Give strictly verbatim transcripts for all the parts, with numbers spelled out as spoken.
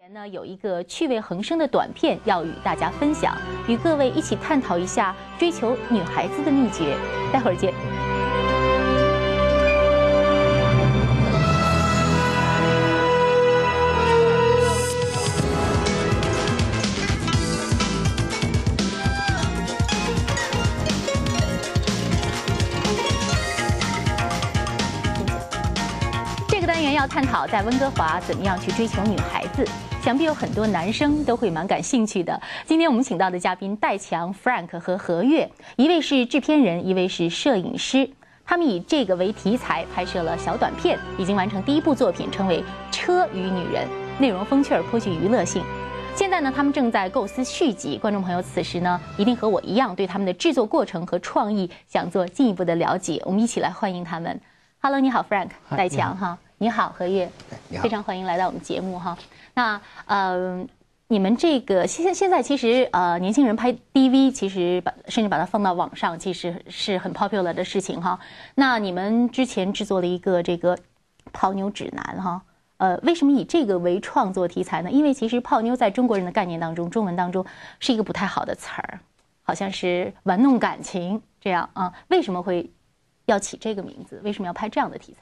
呢有一个趣味横生的短片要与大家分享，与各位一起探讨一下追求女孩子的秘诀。待会儿见。这个单元要探讨在温哥华怎么样去追求女孩子。 想必有很多男生都会蛮感兴趣的。今天我们请到的嘉宾戴强、Frank 和何月，一位是制片人，一位是摄影师。他们以这个为题材拍摄了小短片，已经完成第一部作品，称为《车与女人》，内容风趣而颇具娱乐性。现在呢，他们正在构思续集。观众朋友此时呢，一定和我一样，对他们的制作过程和创意想做进一步的了解。我们一起来欢迎他们。Hello， 你好 ，Frank， 戴强哈。 你好，何月，非常欢迎来到我们节目哈。那呃，你们这个现现在其实呃，年轻人拍 D V， 其实把甚至把它放到网上，其实是很 popular 的事情哈。那你们之前制作了一个这个泡妞指南哈，呃，为什么以这个为创作题材呢？因为其实泡妞在中国人的概念当中，中文当中是一个不太好的词儿，好像是玩弄感情这样啊。为什么会要起这个名字？为什么要拍这样的题材？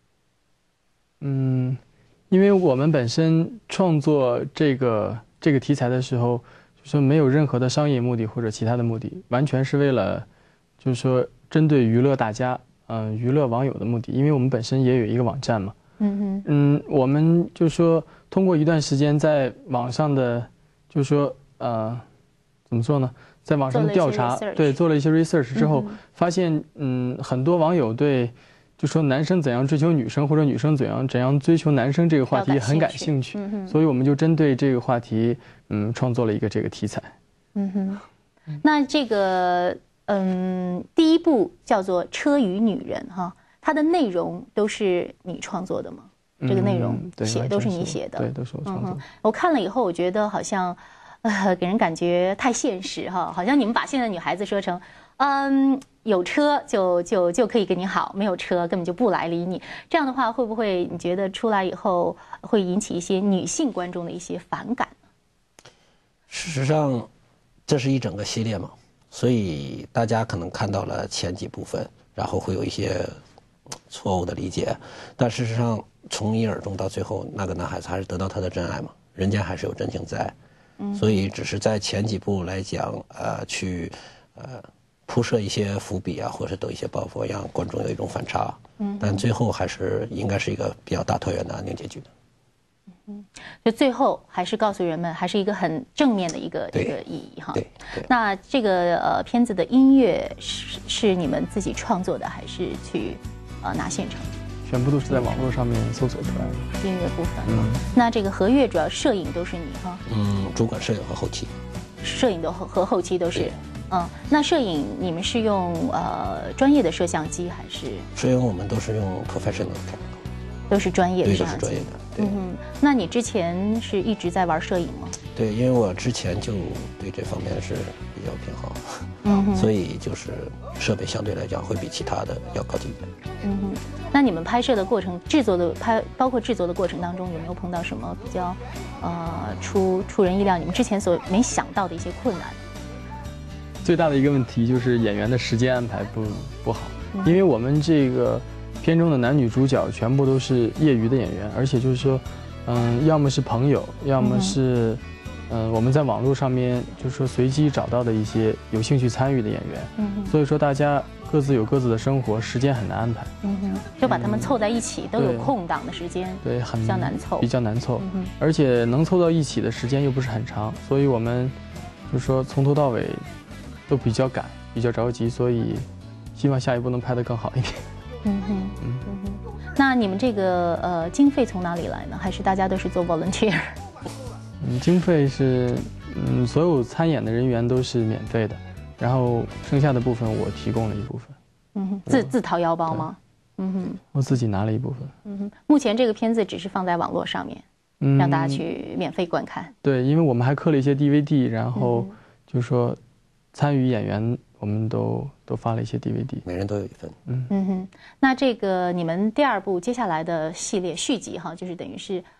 嗯，因为我们本身创作这个这个题材的时候，就说没有任何的商业目的或者其他的目的，完全是为了，就是说针对娱乐大家，嗯、呃，娱乐网友的目的。因为我们本身也有一个网站嘛，嗯哼，嗯，我们就说通过一段时间在网上的，就是说呃，怎么说呢，在网上调查，对，做了一些 research 之后，嗯、发现嗯，很多网友对。 就说男生怎样追求女生，或者女生怎样怎样追求男生这个话题很感兴趣，嗯、所以我们就针对这个话题，嗯，创作了一个这个题材。嗯哼，那这个嗯，第一部叫做《车与女人》哈，它的内容都是你创作的吗？这个内容写都是你写的， 对，都是我创作的。 我看了以后，我觉得好像，呃，给人感觉太现实哈，好像你们把现在女孩子说成，嗯。 有车就就就可以跟你好，没有车根本就不来理你。这样的话，会不会你觉得出来以后会引起一些女性观众的一些反感呢？ 事实上，这是一整个系列嘛，所以大家可能看到了前几部分，然后会有一些错误的理解。但事实上，从一而终到最后，那个男孩子还是得到他的真爱嘛，人家还是有真情在。嗯，所以只是在前几部来讲，呃，去呃。 铺设一些伏笔啊，或者是抖一些包袱，让观众有一种反差。嗯，但最后还是应该是一个比较大团圆的安定结局的。 嗯，就最后还是告诉人们，还是一个很正面的一个一个意义哈。 对对。 那这个呃片子的音乐是是你们自己创作的，还是去呃拿现成？ 全部都是在网络上面搜索出来的。 音乐部分。嗯。那这个何月主要摄影都是你哈？ 嗯，主管摄影和后期。 摄影的和和后期都是。 嗯，那摄影你们是用呃专业的摄像机还是？ 摄影我们都是用 professional camera， 都是专业的摄像机。 对，都是专业的。对。 嗯，那你之前是一直在玩摄影吗？ 对，因为我之前就对这方面是比较偏好，嗯，所以就是设备相对来讲会比其他的要高级一点。 嗯哼，那你们拍摄的过程、制作的拍，包括制作的过程当中，有没有碰到什么比较呃出出人意料、你们之前所没想到的一些困难？ 最大的一个问题就是演员的时间安排不不好，因为我们这个片中的男女主角全部都是业余的演员，而且就是说，嗯，要么是朋友，要么是，嗯，我们在网络上面就是说随机找到的一些有兴趣参与的演员，嗯，所以说大家各自有各自的生活，时间很难安排， 嗯哼，就把他们凑在一起，都有空档的时间， 对，很比较难凑， 比较难凑，而且能凑到一起的时间又不是很长，所以我们就是说从头到尾。 都比较赶，比较着急，所以希望下一步能拍得更好一点。 嗯哼，嗯哼。那你们这个呃经费从哪里来呢？还是大家都是做 volunteer？ 嗯，经费是嗯所有参演的人员都是免费的，然后剩下的部分我提供了一部分。 嗯哼，自自掏腰包吗？嗯哼， 我自己拿了一部分。 嗯哼，目前这个片子只是放在网络上面，嗯、让大家去免费观看。 对，因为我们还刻了一些 D V D， 然后就说。 参与演员，我们都都发了一些 D V D， 每人都有一份。 嗯嗯哼，那这个你们第二部接下来的系列续集哈，就是等于是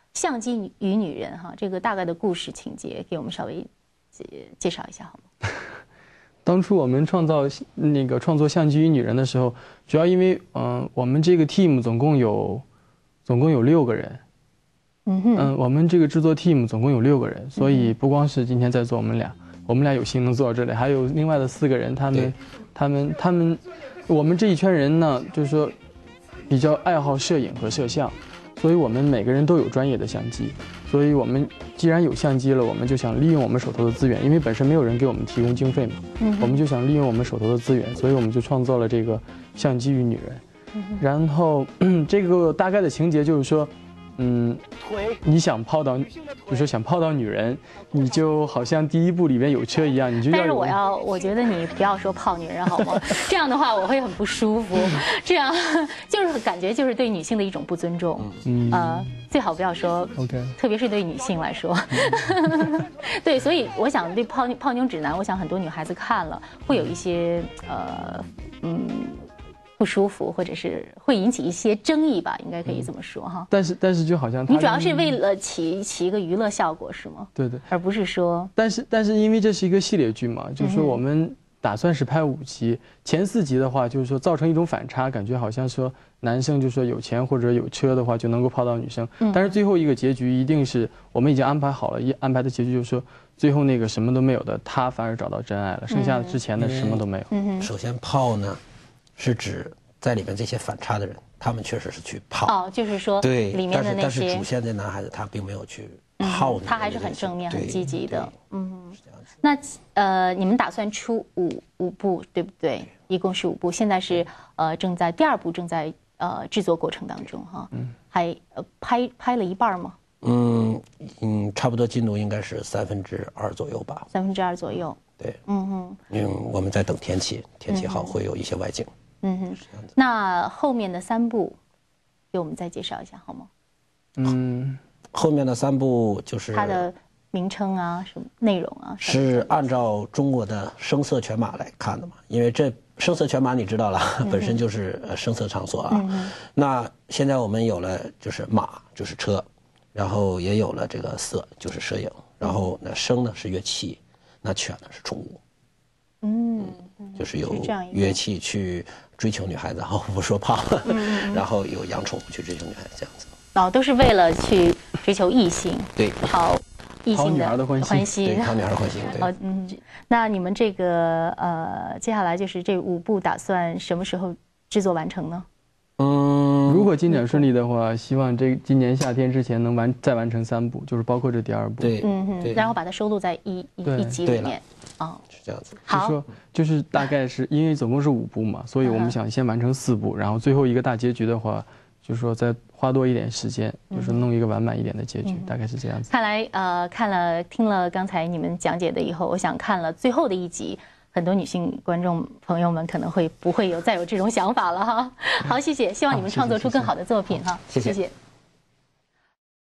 相机与女人哈，这个大概的故事情节给我们稍微介介绍一下好吗？ 当初我们创造那个创作《相机与女人》的时候，主要因为嗯、呃，我们这个 team 总共有总共有六个人，嗯哼，嗯，我们这个制作 team 总共有六个人，所以不光是今天在座我们俩，我们俩有幸能做到这里，还有另外的四个人，他们他们他们，我们这一圈人呢，就是说比较爱好摄影和摄像，所以我们每个人都有专业的相机。所以我们既然有相机了，我们就想利用我们手头的资源，因为本身没有人给我们提供经费嘛，嗯，我们就想利用我们手头的资源，所以我们就创造了这个《相机与女人》。然后这个大概的情节就是说，嗯，你想泡到，就是说想泡到女人，你就好像第一部里边有车一样，你就要。 但是我要，我觉得你不要说泡女人好吗？这样的话我会很不舒服，这样就是感觉就是对女性的一种不尊重。嗯，呃，最好不要说。OK。特别是对女性来说。对，所以我想对泡泡妞指南，我想很多女孩子看了会有一些呃嗯。不舒服，或者是会引起一些争议吧，应该可以这么说哈。 但是，但是就好像你主要是为了起起一个娱乐效果是吗？ 对对， 而不是说。 但是，但是因为这是一个系列剧嘛，就是说我们打算是拍五集，前四集的话，就是说造成一种反差，感觉好像说男生就是说有钱或者有车的话就能够泡到女生，但是最后一个结局一定是我们已经安排好了，一安排的结局就是说最后那个什么都没有的，他反而找到真爱了，剩下的之前的什么都没有。 嗯，首先泡呢。是指在里面这些反差的人，他们确实是去泡哦，就是说对里面的那些， 但是但是主线这男孩子他并没有去泡、嗯， 他还是很正面、很积极的，嗯，是这样子。那呃，你们打算出五五部对不对？一共是五部，现在是呃正在第二部正在呃制作过程当中哈，嗯，还呃拍拍了一半吗？ 嗯嗯，差不多进度应该是三分之二左右吧， 三分之二左右。 对，嗯哼，因为我们在等天气，天气好会有一些外景。 嗯哼，那后面的三部，给我们再介绍一下好吗？ 嗯，后面的三部就是它的名称啊，什么内容啊？ 是按照中国的声色犬马来看的嘛？因为这声色犬马你知道了，嗯、本身就是呃声色场所啊。嗯、那现在我们有了就是马，就是车，然后也有了这个色，就是摄影，然后那声呢是乐器，那犬呢是宠物。嗯，就是有乐器去追求女孩子，然后不说泡，嗯、然后有养宠物去追求女孩子，这样子。 哦，都是为了去追求异性， 对， 讨异性的欢喜， 对，讨女孩的欢喜。 哦，嗯，那你们这个呃，接下来就是这五部打算什么时候制作完成呢？ 嗯，如果进展顺利的话，希望这今年夏天之前能完再完成三部，就是包括这第二部。 对， 嗯哼，然后把它收录在一一一集里面。 哦，是这样子。 好， 就说就是大概是因为总共是五部嘛，所以我们想先完成四部，然后最后一个大结局的话，就是说再花多一点时间，就是弄一个完满一点的结局，大概是这样子。 看来呃，看了听了刚才你们讲解的以后，我想看了最后的一集，很多女性观众朋友们可能会不会有再有这种想法了哈。好，谢谢，希望你们创作出更好的作品哈。 谢谢。 谢谢。